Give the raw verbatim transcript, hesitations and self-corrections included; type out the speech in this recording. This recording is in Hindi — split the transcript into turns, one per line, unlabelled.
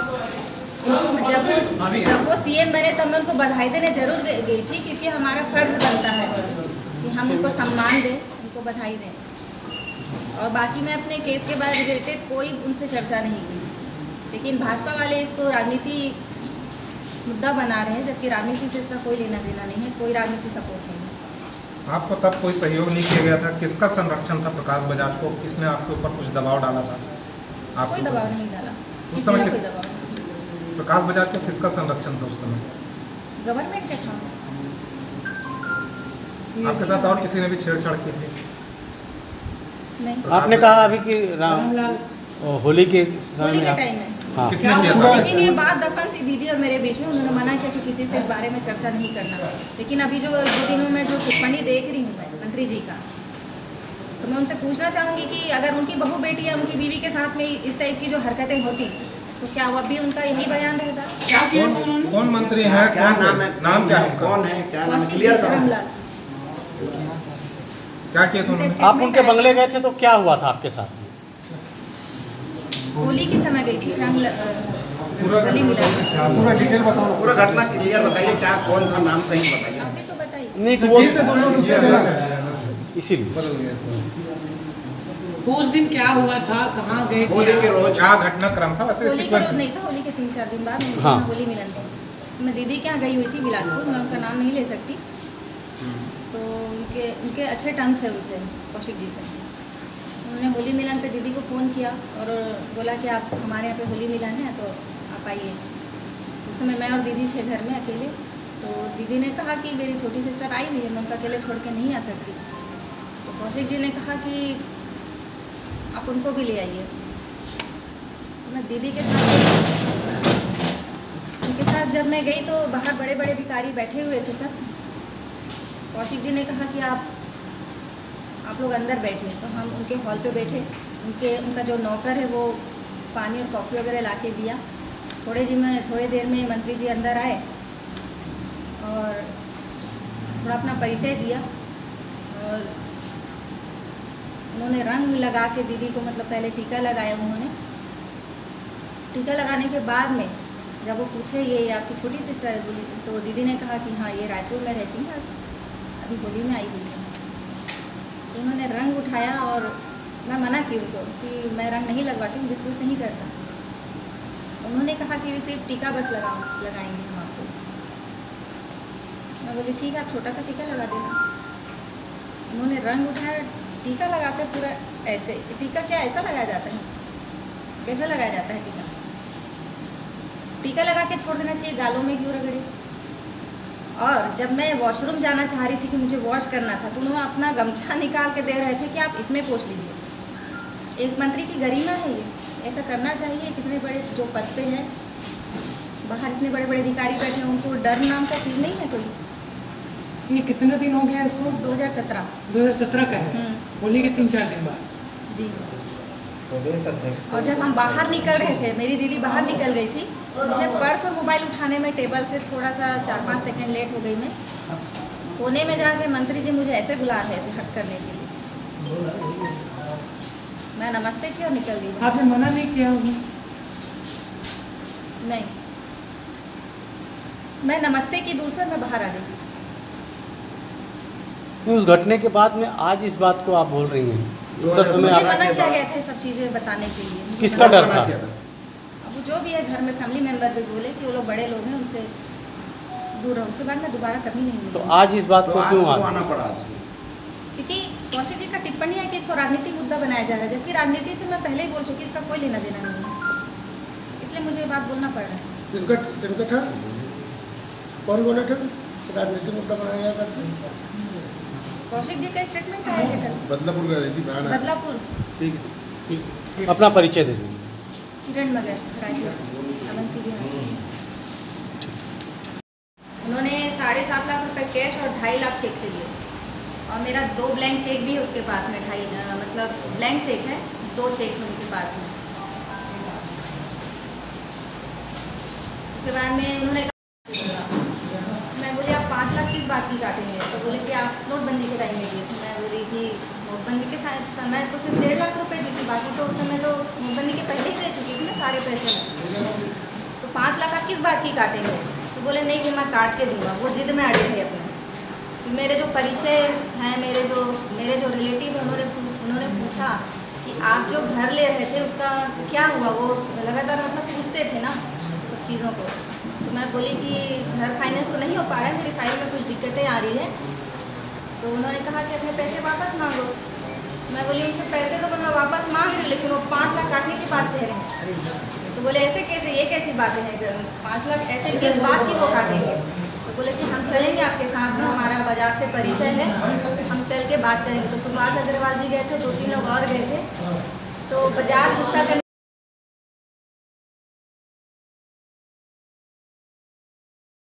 जब जब वो सीएम बने तब मैं उनको बधाई देने जरूर गई थी, क्योंकि हमारा फर्ज बनता है कि हम उनको सम्मान दें, उनको बधाई दें। और बाकी मैं अपने केस के बाद रिलेटेड कोई उनसे चर्चा नहीं की, लेकिन भाजपा वाले इसको राजनीति मुद्दा बना रहे हैं, जबकि राजनीति से इसका कोई लेना देना नहीं है, कोई राजनीति सपोर्ट नहीं है।
आपको तब कोई सहयोग नहीं किया गया था? किसका संरक्षण था प्रकाश बजाज को? किसने आपके ऊपर कुछ दबाव डाला था?
आप कोई दबाव नहीं डाला
उस समय? किस प्रकाश बजाज को किसका संरक्षण था उस समय?
गवर्नमेंट के था।
आपके साथ और किसी ने भी छेड़छाड़ की थी?
नहीं।
आपने कहा अभी कि रामलाल होली के
होली के टाइम में
हाँ।
किसने किया था?
लेकिन ये बात दफन थी दीदी और मेरे बीच में, उन्होंने मना किया कि किसी से इस बारे में चर्चा नहीं करना। लेकिन अभी जो दो दिनों में जो टिप्पणी देख रही हूँ मैं मंत्री जी का, तो मैं उनसे पूछना चाहूँगी कि अगर उनकी बहू बेटी या उनकी बीवी के साथ में इस टाइप की जो हरकतें होती तो क्या वो अभी उनका यही बयान रहता?
कौन, कौन मंत्री है? क्या नाम है? नाम क्या है? कौन है? क्या नाम है? क्लियर करो। क्या किया था उन्होंने?
आप उनके बंगले गए थे तो क्या हुआ था आपके साथ?
होली के समय गई थी, रंग
पूरा
होली मिला।
पूरा डिटेल बताओ, पूरा घटना क्लियर बताइए, क्या कौन था, नाम सही बताइए।
अभी तो बताइए।
नहीं तो वो इसीलिए
उस दिन क्या हुआ था, कहाँ गए थे?
होली के रोज क्या घटनाक्रम था? वैसे
होली के रोज नहीं था, होली के तीन चार दिन बाद
हाँ।
होली मिलन था। मैं दीदी के यहाँ गई हुई थी बिलासपुर, मैं उनका नाम नहीं ले सकती, तो उनके उनके अच्छे टर्म्स है उनसे, कौशिक जी से। उन्होंने होली मिलन पे दीदी को फ़ोन किया और बोला कि आप हमारे यहाँ पे होली मिलन है तो आप आइए। उस समय मैं और दीदी थे घर में अकेले, तो दीदी ने कहा कि मेरी छोटी सिस्टर आई हुई है, मैं उनका अकेले छोड़ के नहीं आ सकती। तो कौशिक जी ने कहा कि आप उनको भी ले आइए। तो मैं दीदी के साथ उनके साथ जब मैं गई तो बाहर बड़े बड़े अधिकारी बैठे हुए थे सब। कौशिक जी ने कहा कि आप आप लोग अंदर बैठे, तो हम उनके हॉल पे बैठे। उनके उनका जो नौकर है वो पानी और कॉफ़ी वगैरह ला के दिया। थोड़े जी में थोड़ी देर में मंत्री जी अंदर आए और थोड़ा अपना परिचय दिया और उन्होंने रंग लगा के दीदी को, मतलब पहले टीका लगाया उन्होंने। टीका लगाने के बाद में जब वो पूछे ये आपकी छोटी सिस्टर है बोली, तो दीदी ने कहा कि हाँ ये रायपुर में रहती है, अभी होली में आई हुई है। तो उन्होंने रंग उठाया और मैं मना की उनको कि मैं रंग नहीं लगवाती, मुझे सूट नहीं करता। उन्होंने कहा कि सिर्फ टीका बस लगाओ लगाएंगे हम आपको। मैं बोली ठीक है, आप छोटा सा टीका लगा देना। उन्होंने रंग उठाया, टीका लगाते पूरा ऐसे। टीका क्या ऐसा लगाया जाता है? कैसे लगाया जाता है टीका? टीका लगा के छोड़ देना चाहिए, गालों में क्यों रगड़े? और जब मैं वॉशरूम जाना चाह रही थी कि मुझे वॉश करना था, तो उन्होंने अपना गमछा निकाल के दे रहे थे कि आप इसमें पोंछ लीजिए। एक मंत्री की गरिमा है ये, ऐसा करना चाहिए। कितने बड़े जो पद पे हैं, बाहर इतने बड़े बड़े अधिकारी बैठे हैं, उनको डर नाम का चीज़ नहीं है कोई।
ये कितने दिन हो गया इसको?
दो हज़ार सत्रह
दो हज़ार सत्रह का है, होली के तीन चार दिन बाद
जी। और जब हम बाहर निकल रहे थे, मेरी दीदी बाहर निकल गई थी, मुझे पर्स और मोबाइल उठाने में टेबल से थोड़ा सा चार पाँच सेकंड लेट हो गई। मैं कोने में जाके मंत्री जी मुझे ऐसे बुला रहे थे हट करने के लिए। मैं नमस्ते की और निकल गई।
आपने मना नहीं किया?
नहीं, मैं नमस्ते की दूर से मैं बाहर आ गई।
उस घटने के बाद में आज इस बात को आप बोल रही हैं,
तो मुझे मना किया गया था सब चीज़ें बताने के लिए।
किसका डर था?
अब जो भी है घर में फैमिली मेंबर भी बोले कि वो लोग बड़े लोग हैं, उनसे दूर रहो। उसके बाद में दोबारा कभी नहीं हुई।
तो आज इस बात को क्यों
आना पड़ा?
क्योंकि कौशिक जी का टिप्पणी है कि इसको राजनीतिक मुद्दा बनाया जा रहा है, जबकि राजनीति से मैं पहले ही बोल चुकी, इसका कोई लेना देना नहीं है। इसलिए मुझे ये बात बोलना पड़ रहा है।
कौन बोला था राजनीतिक मुद्दा बनाया जा रहा है?
कौशिक जी का स्टेटमेंट आया है कल।
बदलापुर गए थी,
बदलापुर।
ठीक है,
अपना परिचय दे दीजिए।
किरण मगर, रायपुर, अवंती बिहार। उन्होंने साढ़े सात लाख रुपए कैश और ढाई लाख चेक से लिए, और मेरा दो ब्लैंक चेक भी है उसके पास में। ढाई मतलब ब्लैंक चेक है, दो चेक है उनके पास में। उसके बाद में उन्होंने मैं बोली आप पाँच लाख किस बात की काटेंगे? तो बोले कि आप नोटबंदी के टाइम में दिए थे। मैं बोली कि नोटबंदी के समय तो सिर्फ डेढ़ लाख रुपए दी थी, बाकी तो उस समय तो नोटबंदी के पहले ही दे चुकी थी ना सारे पैसे। पाँच लाख आप किस बात की काटेंगे? तो बोले नहीं कि मैं काट के दूंगा। वो जिद में अड़े थे अपने। तो मेरे जो परिचय हैं, मेरे जो मेरे जो रिलेटिव हैं, उन्होंने उन्होंने पूछा कि आप जो घर ले रहे थे उसका क्या हुआ? वो लगातार मतलब पूछते थे ना सब चीज़ों को। तो मैं बोली कि घर फाइनेंस तो नहीं हो पा रहा है, मेरी फाइल में कुछ दिक्कतें आ रही है। तो उन्होंने कहा कि अपने पैसे वापस मांगो। मैं बोली उनसे पैसे तो मैं वापस मांग रही हूँ, लेकिन वो पाँच लाख काटने की बात कह रहे हैं। तो बोले ऐसे कैसे, ये कैसी बातें हैं? पाँच लाख ऐसे किस बात की वो काटेंगे? तो बोले कि हम चलेंगे आपके साथ में, हमारा बजाज से परिचय है, हम चल के बात करेंगे। तो सुभाष अग्रवाल जी गए थे, दो तीन लोग और गए थे। तो बजाज गुस्सा करने